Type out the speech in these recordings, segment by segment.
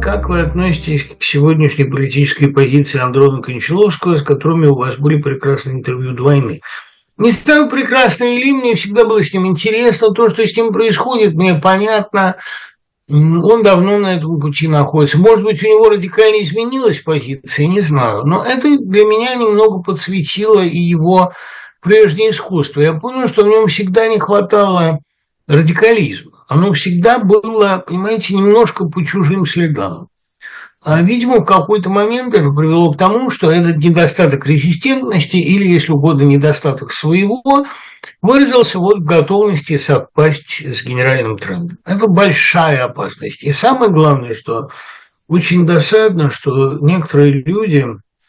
как вы относитесь к сегодняшней политической позиции Андрона Кончаловского, с которыми у вас были прекрасные интервью до войны? Не знаю, прекрасно или мне всегда было с ним интересно, то, что с ним происходит, мне понятно, он давно на этом пути находится. Может быть, у него радикально изменилась позиция, не знаю, но это для меня немного подсветило и его прежнее искусство. Я понял, что в нем всегда не хватало радикализма. Оно всегда было, понимаете, немножко по чужим следам. А, видимо, в какой-то момент это привело к тому, что этот недостаток резистентности, или, если угодно, недостаток своего, выразился вот в готовности совпасть с генеральным трендом. Это большая опасность. И самое главное, что очень досадно, что некоторые люди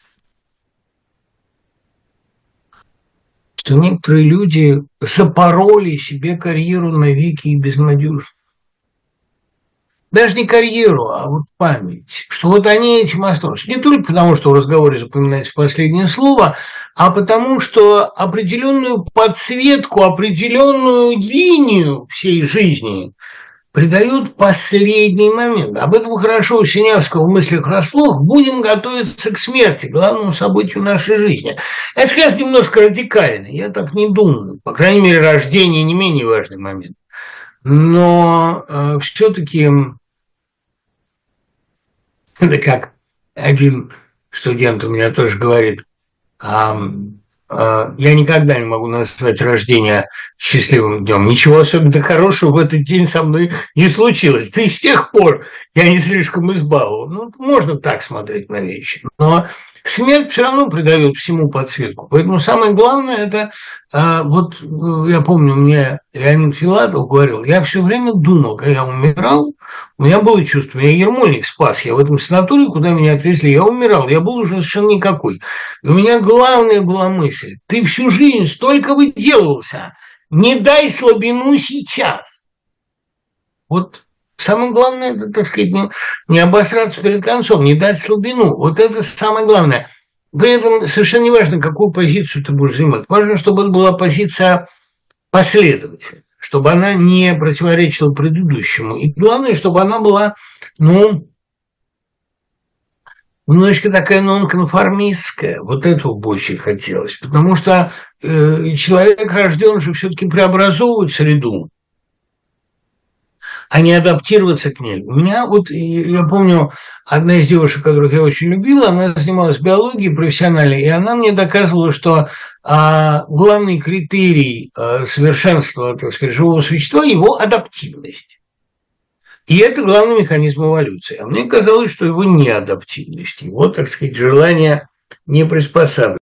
запороли себе карьеру навеки и безнадежно. Даже не карьеру, а вот память. Что вот они этим останутся. Не только потому, что в разговоре запоминается последнее слово, а потому, что определенную подсветку, определенную линию всей жизни придают последний момент. Об этом хорошо у Синявского в «Мыслях врасплох. Будем готовиться к смерти, главному событию нашей жизни». Это, конечно, немножко радикально, я так не думаю. По крайней мере, рождение не менее важный момент. Но все-таки это как один студент у меня тоже говорит, я никогда не могу назвать рождение счастливым днем. Ничего особенно хорошего в этот день со мной не случилось. И с тех пор я не слишком избалован. Ну, можно так смотреть на вещи. Но смерть все равно придает всему подсветку. Поэтому самое главное, это вот я помню, мне Леонид Филатов говорил, я все время думал, когда я умирал, у меня было чувство, меня Ермольник спас, я в этом санатории, куда меня отвезли, я умирал, я был уже совершенно никакой. И у меня главная была мысль, ты всю жизнь столько выделывался, не дай слабину сейчас. Вот самое главное, это, так сказать, не обосраться перед концом, не дать слабину. Вот это самое главное. При этом совершенно не важно, какую позицию ты будешь занимать. Важно, чтобы это была позиция последовательная, чтобы она не противоречила предыдущему. И главное, чтобы она была, немножечко такая нонконформистская. Вот этого бы очень хотелось. Потому что человек рожден же все-таки преобразовывать среду, а не адаптироваться к ней. У меня вот, я помню, одна из девушек, которых я очень любила, она занималась биологией профессионально, и она мне доказывала, что главный критерий совершенства, так сказать, живого существа – его адаптивность. И это главный механизм эволюции. А мне казалось, что его неадаптивность, его, так сказать, желание не приспосабливаться.